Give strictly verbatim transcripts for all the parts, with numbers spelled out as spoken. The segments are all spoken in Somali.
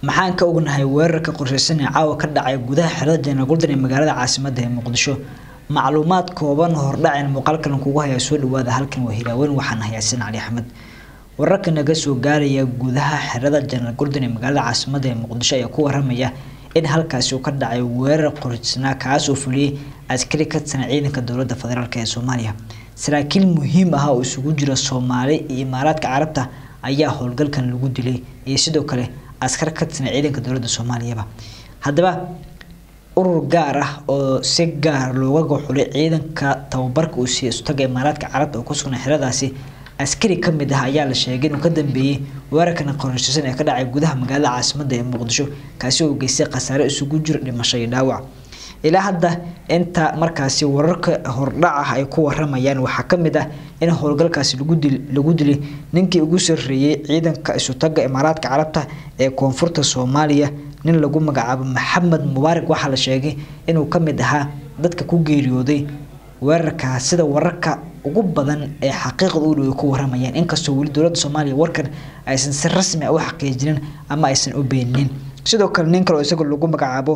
maxaan ka ognahay weerarka qorshaysan ee caawa ka dhacay gudaha xerada General Golden ee magaalada caasimadda ee Muqdisho macluumaad kooban hordhaceen muuqaalkan kugu haya soo dhawaada halkan waa Hiiraaweyn waxaan haysan Cali Axmed wararka naga soo gaaraya gudaha xerada General Golden ee magaalada caasimadda ee Muqdisho ayaa ku waramaya in halkaas uu ka dhacay weerar qorshaysan kaas oo fuliyay askari ka tirsan ciidanka dowladda federaalka ee Soomaaliya saraakiil muhiim ah oo isugu jira Soomaali iyo Imaaraadka Carabta ayaa howlgalkan lagu dilay iyo sidoo kale askar ka tirsan ciidanka dowladda Soomaaliya hadaba urur gaar ah oo si gaar looga go'xulay ciidanka tababarka uu si istaga Imaaraadka Carabta oo ku sugan xeradaasi askari kamid ah ayaa la sheegay inuu ka dambeeyay weerarkan qorshaysan ee ka dhacay gudaha magaalada caasimadda ee Muqdisho kaasi oo geystay khasaare isugu jira dhimasho iyo dhaawac ilaa hadda inta markaasi wararka hordhaca ay ku waramayaan waxa kamid ah in howlgalkaasi lagu dil lagu dilay ninkii ugu sareeyay ciidanka isu taga Imaaraadka Carabta ee koonfurta Soomaaliya nin lagu magacaabo Maxamed Mubaarak waxa la sheegay inuu kamid ahaa dadka ku geeriyooday weerarka sida wararka ugu badan ee xaqiiqada u dhow ku waramayaan inkastoo wali dowladda Soomaaliya warkan aysan si rasmi ah u xaqiijinin ama aysan u beenin sidoo kale nin kale oo isaga lagu magacaabo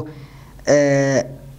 ee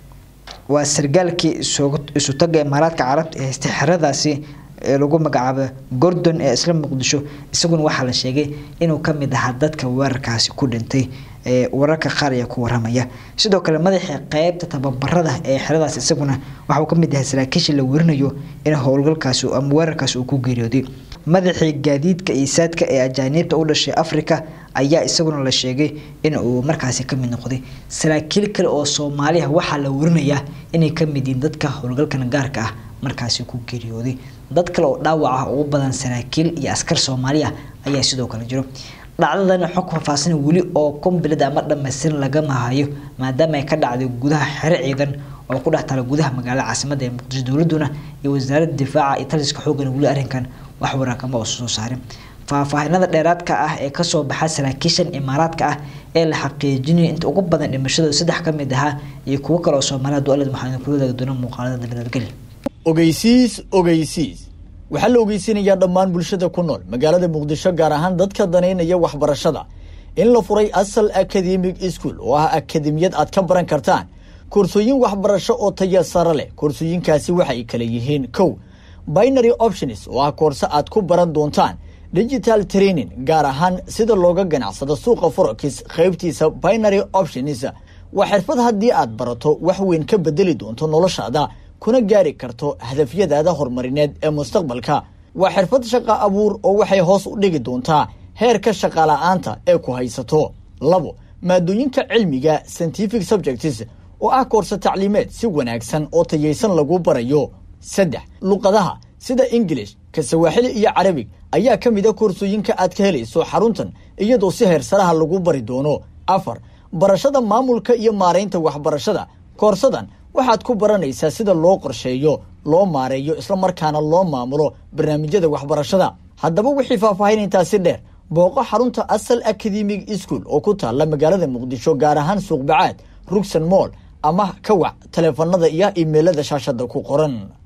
waa sargaalkii isu taga Imaaraadka Carabta ee xeradaasi ee lagu magacaabo Gordon ee isla Muqdisho isaguna waxa la sheegay inuu kamid ahaa dadka weerarkaasi ku dhintay ee wararka qaar ay ku waramaya sidoo kale madaxa qaybta tababarada ee xeradaasi isaguna waxa uu kamid yahay saraakiisha la warinayo in howlgalkaasi ama weerarkaasi uu ku geeriyooday madaxii gaadiidka iyo saadka ee ajaanibta u dhashay Afrika ayaa isaguna la sheegay in uu markaasi kamid noqday saraakiil kale oo Soomaali ah waxa la warinayaa inay kamid yihiin dadka howlgalkan gaarka ah markaasi ku geeriyooday dad kale oo dhaawac ah oo badan saraakiil iyo askar Soomaali ah ayaa sidoo kale jiro dhacdadan xog faahfaahsan wali oo kombilada ama dhameystiran laga maahayo maadaama ay ka dhacday gudaha xero ciidan oo ku dhaxtala gudaha magaalada caasimadda ee Muqdisho dowladuna iyo wasaaradda difaaca iyo taliska xooggan wali arrinkan wax wararka ma soo saarin faahfaahinada dheeraadka ah ee ka soo baxay saraakiishan Imaaraadka ah ee la xaqiijinay inta ugu badan dhimashada saddex kamid ah iyo kuwa kale oo Soomaaliyeed dowladda maxamed ku wadaag doona muuqaalada nabadgelyo ogeysiis ogeysiis waxa la ogeysiinayaa dhammaan bulshada ku nool magaalada Muqdisho gaar ahaan dadka daneynaya waxbarashada in la furay Asal Academic School oo ah akademiyad aad ka baran kartaan koorsooyin waxbarasho oo tayo sare leh koorsooyinkaasi waxay kala yihiin kow binary options oo ah koorso aad ku baran doontaan digital training gaar ahaan sida looga ganacsado suuqa forex qaybtiisa binary options waa xirfad haddii aad barato wax weyn ka bedeli doonto noloshaada kuna gaari karto hadafyadaada horumarineed ee mustaqbalka waa xirfad shaqo abuur oo waxay hoos u dhigi doontaa heerka shaqo la'aanta ee ku haysato labo maadooyinka cilmiga scientific subjects oo ah koorso tacliimeed si wanaagsan oo tayeysan lagu barayo saddex luqadaha sida English ka Swahili iyo Arabic ayaa kamid ah koorsooyinka aad ka helayso xaruntan iyadoo si heer sare ah lagu bari doono afar barashada maamulka iyo maareynta waxbarashada koorsadan waxaad ku baranaysaa sida loo qorsheeyo loo maareeyo isla markaana loo maamulo barnaamijyada waxbarashada haddaba wixii faahfaahin intaasi dheer booqo xarunta Asal Academic School oo ku taala magaalada Muqdisho gaar ahaan Suuq Bacaad Rugsan Mall ama ka wac taleefanada iyo emailada shaashada ku qoran.